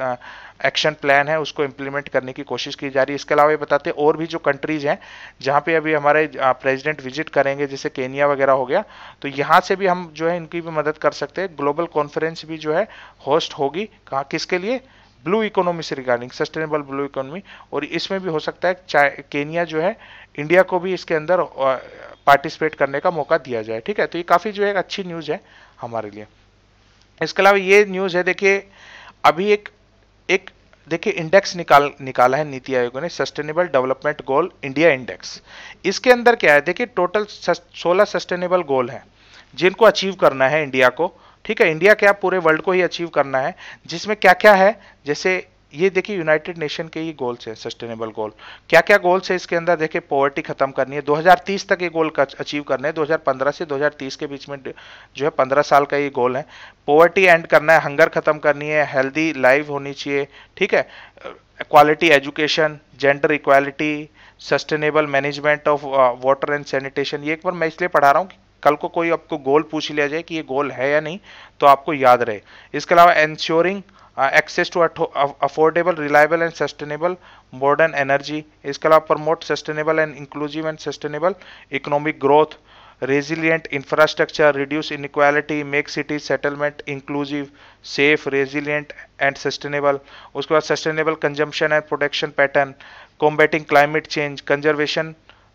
Speaker 1: एक्शन प्लान है उसको इम्प्लीमेंट करने की कोशिश की जा रही है। इसके अलावा ये बताते हैं और भी जो कंट्रीज हैं जहाँ पे अभी हमारे प्रेसिडेंट विजिट करेंगे, जैसे केनिया वगैरह हो गया, तो यहाँ से भी हम जो है इनकी भी मदद कर सकते हैं। ग्लोबल कॉन्फ्रेंस भी जो है होस्ट होगी, कहाँ, किसके लिए? ब्लू इकोनॉमी से रिगार्डिंग, सस्टेनेबल ब्लू इकोनॉमी, और इसमें भी हो सकता है केनिया जो है इंडिया को भी इसके अंदर पार्टिसिपेट करने का मौका दिया जाए, ठीक है। तो ये काफी जो है अच्छी न्यूज है हमारे लिए। इसके अलावा ये न्यूज है, देखिए अभी एक एक देखिए इंडेक्स निकाला है नीति आयोग ने, sustainable development goal India index. इसके अंदर क्या है, देखिए टोटल 16 सस्टेनेबल गोल हैं जिनको अचीव करना है इंडिया को, ठीक है। इंडिया क्या, पूरे वर्ल्ड को ही अचीव करना है, जिसमें क्या क्या है, जैसे ये देखिए यूनाइटेड नेशन के ये गोल्स हैं, सस्टेनेबल गोल। क्या क्या गोल्स है इसके अंदर, देखिए पॉवर्टी खत्म करनी है, 2030 तक ये गोल अचीव करना है, 2015 से 2030 के बीच में जो है 15 साल का ये गोल है। पॉवर्टी एंड करना है, हंगर खत्म करनी है, हेल्दी लाइफ होनी चाहिए, ठीक है, quality education, gender equality, sustainable management of water and sanitation. ये एक बार मैं इसलिए पढ़ा रहा हूँ कि कल को कोई आपको गोल पूछ लिया जाए कि ये गोल है या नहीं, तो आपको याद रहे। इसके अलावा ensuring access to affordable, reliable and sustainable modern energy. इसके अलावा promote sustainable and inclusive and sustainable economic growth, resilient infrastructure, reduce inequality, make cities settlement inclusive, safe, resilient and sustainable. उसके बाद sustainable consumption and protection pattern, combating climate change, conservation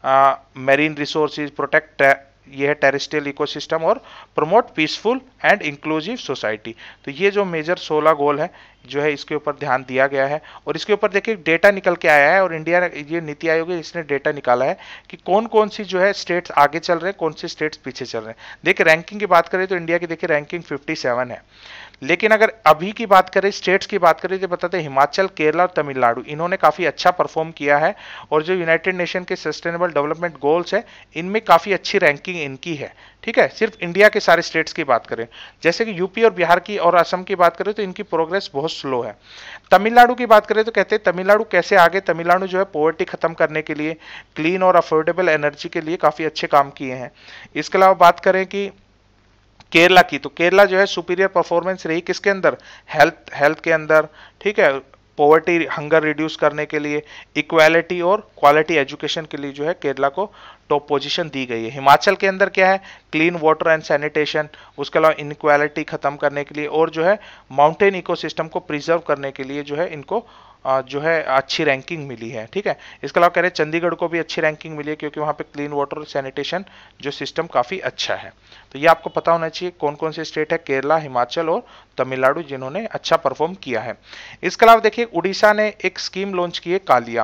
Speaker 1: marine resources, protect ये है terrestrial ecosystem, और promote peaceful and inclusive society. तो ये जो major 16 गोल है जो है इसके ऊपर ध्यान दिया गया है, और इसके ऊपर देखिए डेटा निकल के आया है, और इंडिया ये नीति आयोग है इसने डेटा निकाला है कि कौन कौन सी जो है स्टेट्स आगे चल रहे हैं, कौन से स्टेट्स पीछे चल रहे हैं। देखिए रैंकिंग की बात करें तो इंडिया की देखिए रैंकिंग 57 है, लेकिन अगर अभी की बात करें, स्टेट्स की बात करें, तो बताते हैं हिमाचल, केरला और तमिलनाडु, इन्होंने काफी अच्छा परफॉर्म किया है, और जो यूनाइटेड नेशन के सस्टेनेबल डेवलपमेंट गोल्स है इनमें काफी अच्छी रैंकिंग इनकी है, ठीक है। सिर्फ इंडिया के सारे स्टेट्स की बात करें, जैसे कि यूपी और बिहार की और असम की बात करें तो इनकी प्रोग्रेस बहुत स्लो है। तमिलनाडु की बात करें तो कहते हैं तमिलनाडु कैसे आगे, तमिलनाडु जो है पॉवर्टी खत्म करने के लिए, क्लीन और अफोर्डेबल एनर्जी के लिए काफी अच्छे काम किए हैं। इसके अलावा बात करें कि केरला की, तो केरला जो है सुपीरियर परफॉर्मेंस रही किसके अंदर, हेल्थ के अंदर, ठीक है, पॉवर्टी हंगर रिड्यूस करने के लिए, इक्वालिटी और क्वालिटी एजुकेशन के लिए जो है केरला को टॉप पोजीशन दी गई है। हिमाचल के अंदर क्या है, क्लीन वाटर एंड सैनिटेशन, उसके अलावा इनक्वालिटी खत्म करने के लिए, और जो है माउंटेन इकोसिस्टम को प्रिजर्व करने के लिए जो है इनको जो है अच्छी रैंकिंग मिली है, ठीक है। इसके अलावा कह रहे हैं चंडीगढ़ को भी अच्छी रैंकिंग मिली है क्योंकि वहां पे क्लीन वाटर और सैनिटेशन जो सिस्टम काफी अच्छा है। तो ये आपको पता होना चाहिए कौन कौन से स्टेट है, केरला, हिमाचल और तमिलनाडु, जिन्होंने अच्छा परफॉर्म किया है। इसके अलावा देखिए उड़ीसा ने एक स्कीम लॉन्च की है, कालिया।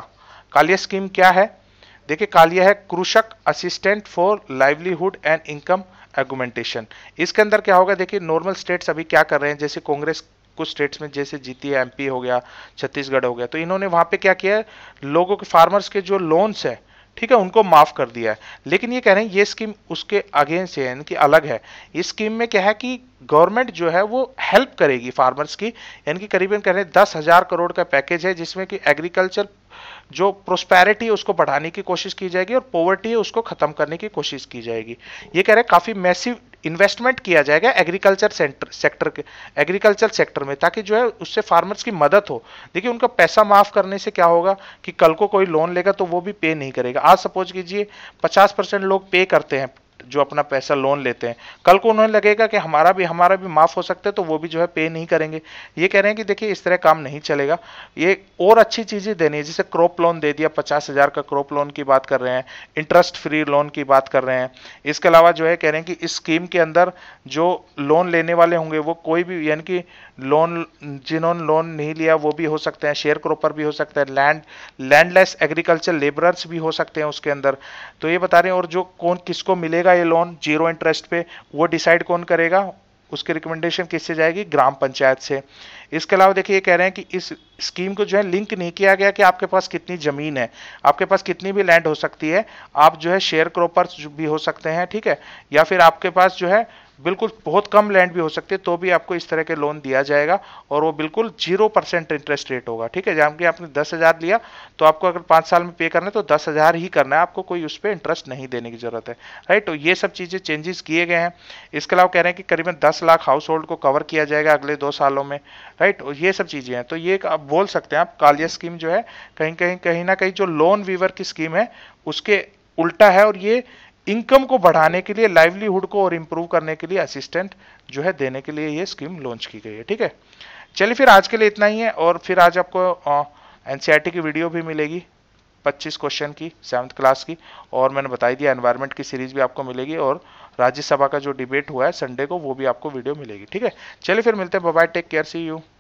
Speaker 1: कालिया स्कीम क्या है? देखिए कालिया है Krushak assistant for livelihood and income augmentation. इसके अंदर क्या होगा, देखिए नॉर्मल स्टेट्स अभी क्या कर रहे हैं, जैसे कांग्रेस कुछ स्टेट्स में जैसे जीती है, एमपी हो गया, छत्तीसगढ़ हो गया, तो इन्होंने वहां पे क्या किया है, लोगों के फार्मर्स के जो लोन्स है, ठीक है, उनको माफ कर दिया है। लेकिन ये कह रहे हैं ये स्कीम उसके अगेंस्ट है, यानी कि अलग है। इस स्कीम में क्या है कि गवर्नमेंट जो है वो हेल्प करेगी फार्मर्स की, यानी कि करीबन कह रहे हैं 10,000 करोड़ का पैकेज है, जिसमें कि एग्रीकल्चर जो प्रोस्पेरिटी है उसको बढ़ाने की कोशिश की जाएगी और पॉवर्टी है उसको खत्म करने की कोशिश की जाएगी। ये कह रहे हैं काफी मैसिव इन्वेस्टमेंट किया जाएगा एग्रीकल्चर सेक्टर में, ताकि जो है उससे फार्मर्स की मदद हो। देखिए उनका पैसा माफ करने से क्या होगा कि कल को कोई लोन लेगा तो वो भी पे नहीं करेगा। आज सपोज कीजिए 50% लोग पे करते हैं जो अपना पैसा लोन लेते हैं, कल को उन्हें लगेगा कि हमारा भी माफ हो सकता है, तो वो भी जो है पे नहीं करेंगे। ये कह रहे हैं कि देखिए इस तरह काम नहीं चलेगा, ये और अच्छी चीजें देनी है, जैसे क्रॉप लोन दे दिया, 50,000 का क्रॉप लोन की बात कर रहे हैं, इंटरेस्ट फ्री लोन की बात कर रहे हैं। इसके अलावा जो है कह रहे हैं कि इस स्कीम के अंदर जो लोन लेने वाले होंगे वो कोई भी, यानी कि जिन्होंने लोन नहीं लिया वो भी हो सकते हैं, शेयर क्रॉपर भी हो सकते हैं, लैंडलेस एग्रीकल्चर लेबरर्स भी हो सकते हैं उसके अंदर। तो ये बता रहे हैं, और जो कौन किसको मिलेगा ये लोन जीरो इंटरेस्ट पे, वो डिसाइड कौन करेगा, उसकी रिकमेंडेशन किससे जाएगी, ग्राम पंचायत से। इसके अलावा देखिए ये कह रहे हैं कि इस स्कीम को जो है लिंक नहीं किया गया कि आपके पास कितनी जमीन है, आपके पास कितनी भी लैंड हो सकती है, आप जो है शेयर क्रॉपर्स भी हो सकते हैं, ठीक है, या फिर आपके पास जो है बिल्कुल बहुत कम लैंड भी हो सकती है, तो भी आपको इस तरह के लोन दिया जाएगा, और वो बिल्कुल 0% इंटरेस्ट रेट होगा, ठीक है। जहाँ कि आपने 10,000 लिया तो आपको अगर 5 साल में पे करना है तो 10,000 ही करना है, आपको कोई उस पर इंटरेस्ट नहीं देने की जरूरत है, राइट। तो ये सब चीजें चेंजेस किए गए हैं। इसके अलावा कह रहे हैं कि करीबन 10 लाख हाउस होल्ड को कवर किया जाएगा अगले 2 सालों में, राइट। और ये सब चीजें हैं, तो ये आप बोल सकते हैं आप कालिया स्कीम जो है कहीं ना कहीं जो लोन वीवर की स्कीम है उसके उल्टा है, और ये इनकम को बढ़ाने के लिए, लाइवलीहुड को और इंप्रूव करने के लिए असिस्टेंट जो है देने के लिए ये स्कीम लॉन्च की गई है, ठीक है। चलिए फिर आज के लिए इतना ही है, और फिर आज आपको एनसीईआरटी की वीडियो भी मिलेगी 25 क्वेश्चन की 7th क्लास की, और मैंने बताई दिया एनवायरनमेंट की सीरीज भी आपको मिलेगी, और राज्यसभा का जो डिबेट हुआ है संडे को वो भी आपको वीडियो मिलेगी, ठीक है। चलिए फिर मिलते हैं, bye bye, take care, see you.